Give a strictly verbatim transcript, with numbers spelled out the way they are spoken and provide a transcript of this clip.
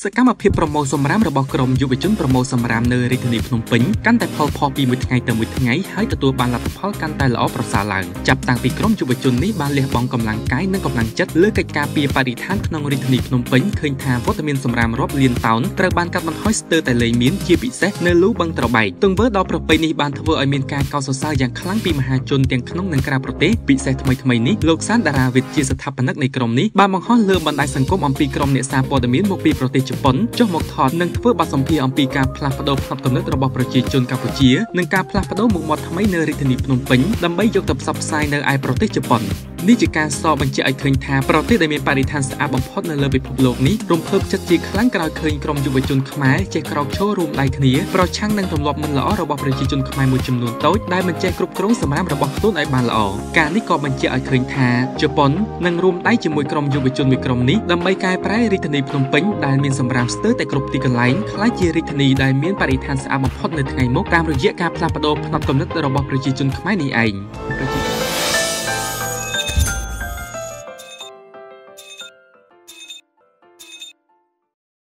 សកម្មភាពប្រមូលសម្រាមរបស់ក្រុមយុវជនប្រមូលសម្រាមនៅរាជធានីភ្នំពេញកាន់តែផលផុសពីមួយថ្ងៃទៅមួយថ្ងៃហើយទទួលបានលទ្ធផលកាន់តែល្អប្រសើរឡើងចាប់តាំងពីក្រុមយុវជននេះបានលះបង់កម្លាំងកាយនិងកម្លាំងចិត្តលើកិច្ចការពីបរិស្ថានក្នុងរាជធានីភ្នំពេញឃើញថាវត្តមានសម្រាមរាប់លានតោនត្រូវបានកាត់បន្ថយស្ទើរតែលែងមានជាពិសេសនៅលូបឹងត្របែកទង្វើដ៏ប្រពៃនេះបានធ្វើឲ្យមានការកោតសរសើរយ៉ាងខ្លាំងពីមហាជនទាំងក្នុងនិងក្រៅប្រទេសពិសេសថ្មីថ្មីនេះលោកសានតារាវិទ្យាស្ថាបនិកនៃក្រុមនេះបានបង្ហោះលើបណ្ដាញសង្គមអំពីក្រុមអ្នកសារព័ត៌មានមកពីប្រទេសជប៉ុនចុះមកថតនិងធ្វើបទសម្ភាសន៍អំពីការផ្លាស់ប្ដូរផ្នត់គំនិតរបស់ប្រជាជនកម្ពុជានិងការផ្លាស់ប្ដូរមុខមាត់ថ្មីនៅរាជធានីភ្នំពេញដើម្បីយកទៅផ្សព្វផ្សាយនៅឯប្រទេសជប៉ុននេះជាការសរបញ្ជាក់ឲ្យឃើញថាប្រទេសដែលមានបរិស្ថានស្អាតបំផុតនៅលើពិភពលោកនេះរំភើបចិត្តជាខ្លាំងក្រោយឃើញក្រុមយុវជនខ្មែរចេះក្រោកឈររួមដៃគ្នាប្រឆាំងនឹងទម្លាប់មិនល្អរបស់ប្រជាជនខ្មែរមួយចំនួនតូចដែលមិនចេះគ្រប់គ្រងសម្រាមរបស់ខ្លួនឲ្យបានល្អការនេះក៏បញ្ជាក់ឲ្យឃើញថាជប៉ុននឹងរួមដៃជាមួយក្រុមយុវជនមួយក្រុមនេះដើម្បីកែប្រែរាជធានីភ្នំពេញដែលមានសម្រាមស្ទើរតែគ្រប់ទីកន្លែងក្លាយជារាជធានីដែលមានបរិស្ថានស្អាតបំផុតនៅថ្ងៃមុខតាមរយៈការផ្លាស់ប្ដូរផ្នត់គំនិតរបស់ប្រជាជនខ្មែរនេះឯង